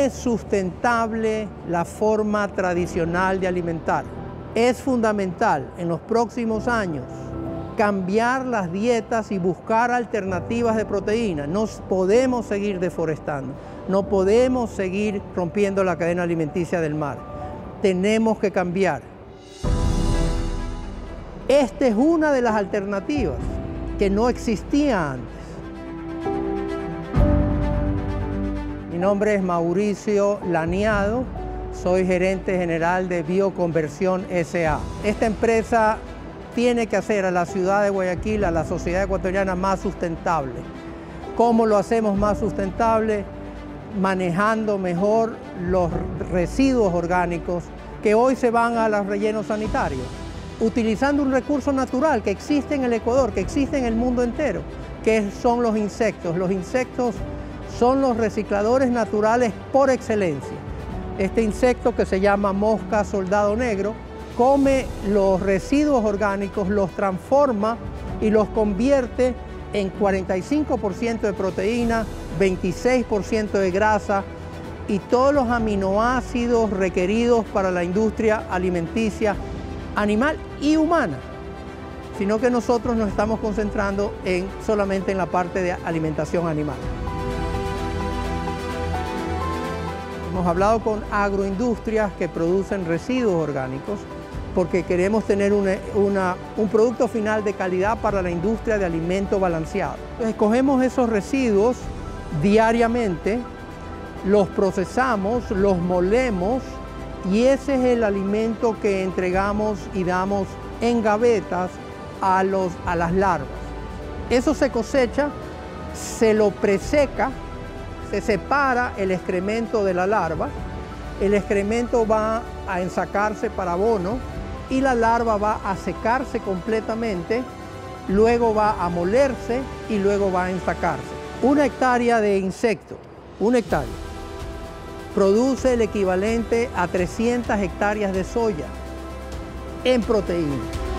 es sustentable la forma tradicional de alimentar. Es fundamental en los próximos años cambiar las dietas y buscar alternativas de proteína. No podemos seguir deforestando, no podemos seguir rompiendo la cadena alimenticia del mar. Tenemos que cambiar. Esta es una de las alternativas que no existía antes. Mi nombre es Mauricio Laniado, soy gerente general de Bioconversión S.A. Esta empresa tiene que hacer a la ciudad de Guayaquil, a la sociedad ecuatoriana más sustentable. ¿Cómo lo hacemos más sustentable? Manejando mejor los residuos orgánicos que hoy se van a los rellenos sanitarios, utilizando un recurso natural que existe en el Ecuador, que existe en el mundo entero, que son los insectos. Los insectos son los recicladores naturales por excelencia. Este insecto, que se llama mosca soldado negro, come los residuos orgánicos, los transforma y los convierte en 45% de proteína, 26% de grasa y todos los aminoácidos requeridos para la industria alimenticia animal y humana, sino que nosotros nos estamos concentrando solamente en la parte de alimentación animal. Hemos hablado con agroindustrias que producen residuos orgánicos porque queremos tener un producto final de calidad para la industria de alimento balanceado. Entonces, cogemos esos residuos diariamente, los procesamos, los molemos y ese es el alimento que entregamos y damos en gavetas a las larvas. Eso se cosecha, se lo preseca, se separa el excremento de la larva, el excremento va a ensacarse para abono y la larva va a secarse completamente, luego va a molerse y luego va a ensacarse. Una hectárea de insecto, una hectárea, produce el equivalente a 300 hectáreas de soya en proteína.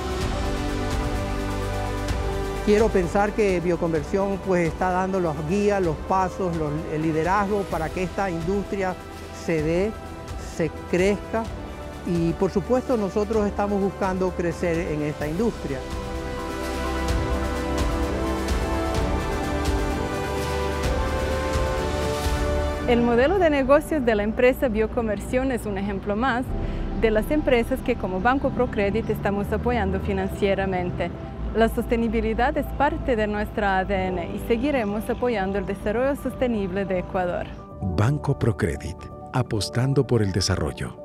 Quiero pensar que Bioconversión pues está dando las guías, los pasos, el liderazgo para que esta industria se dé, se crezca y por supuesto nosotros estamos buscando crecer en esta industria. El modelo de negocios de la empresa Bioconversión es un ejemplo más de las empresas que como Banco Procredit estamos apoyando financieramente. La sostenibilidad es parte de nuestra ADN y seguiremos apoyando el desarrollo sostenible de Ecuador. Banco Procredit, apostando por el desarrollo.